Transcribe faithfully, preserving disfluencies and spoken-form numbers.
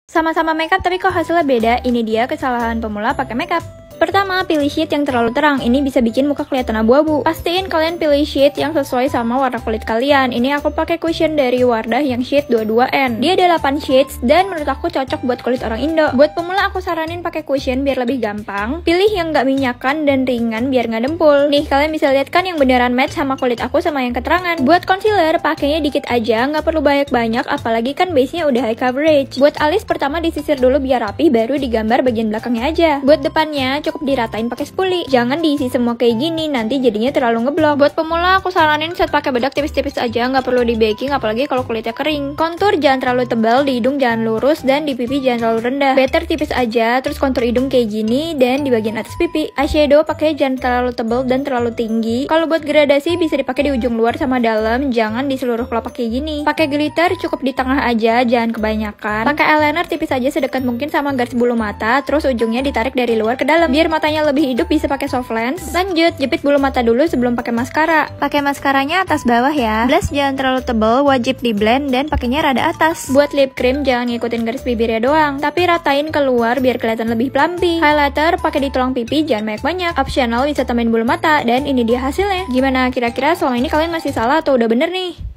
Sama-sama makeup tapi kok hasilnya beda? Ini dia kesalahan pemula pakai makeup. Pertama, pilih shade yang terlalu terang. Ini bisa bikin muka kelihatan abu-abu. Pastiin kalian pilih shade yang sesuai sama warna kulit kalian. Ini aku pakai cushion dari Wardah yang shade dua puluh dua N. Dia ada delapan shades dan menurut aku cocok buat kulit orang Indo. Buat pemula aku saranin pakai cushion biar lebih gampang. Pilih yang nggak minyakan dan ringan biar nggak dempul. Nih, kalian bisa lihat kan yang beneran match sama kulit aku sama yang keterangan. Buat concealer, pakainya dikit aja, nggak perlu banyak-banyak, apalagi kan base-nya udah high coverage. Buat alis, pertama disisir dulu biar rapi, baru digambar bagian belakangnya aja. Buat depannya, cukup diratain pakai spoolie. Jangan diisi semua kayak gini, nanti jadinya terlalu ngeblok. Buat pemula aku saranin set pakai bedak tipis-tipis aja, nggak perlu di baking apalagi kalau kulitnya kering. Kontur jangan terlalu tebal, di hidung jangan lurus, dan di pipi jangan terlalu rendah. Better tipis aja, terus kontur hidung kayak gini dan di bagian atas pipi. Eyeshadow pakai jangan terlalu tebal dan terlalu tinggi. Kalau buat gradasi bisa dipakai di ujung luar sama dalam, jangan di seluruh kelopak kayak gini. Pakai glitter cukup di tengah aja, jangan kebanyakan. Pakai eyeliner tipis aja sedekat mungkin sama garis bulu mata, terus ujungnya ditarik dari luar ke dalam biar matanya lebih hidup, bisa pakai soft lens. Lanjut, jepit bulu mata dulu sebelum pakai maskara. Pakai maskaranya atas bawah ya. Blush jangan terlalu tebal, wajib di blend dan pakainya rada atas. Buat lip cream jangan ngikutin garis bibirnya doang, tapi ratain keluar biar kelihatan lebih plumpy. Highlighter pakai di tulang pipi, jangan banyak-banyak. Optional bisa tambahin bulu mata dan ini dia hasilnya. Gimana kira-kira selama ini kalian masih salah atau udah bener nih?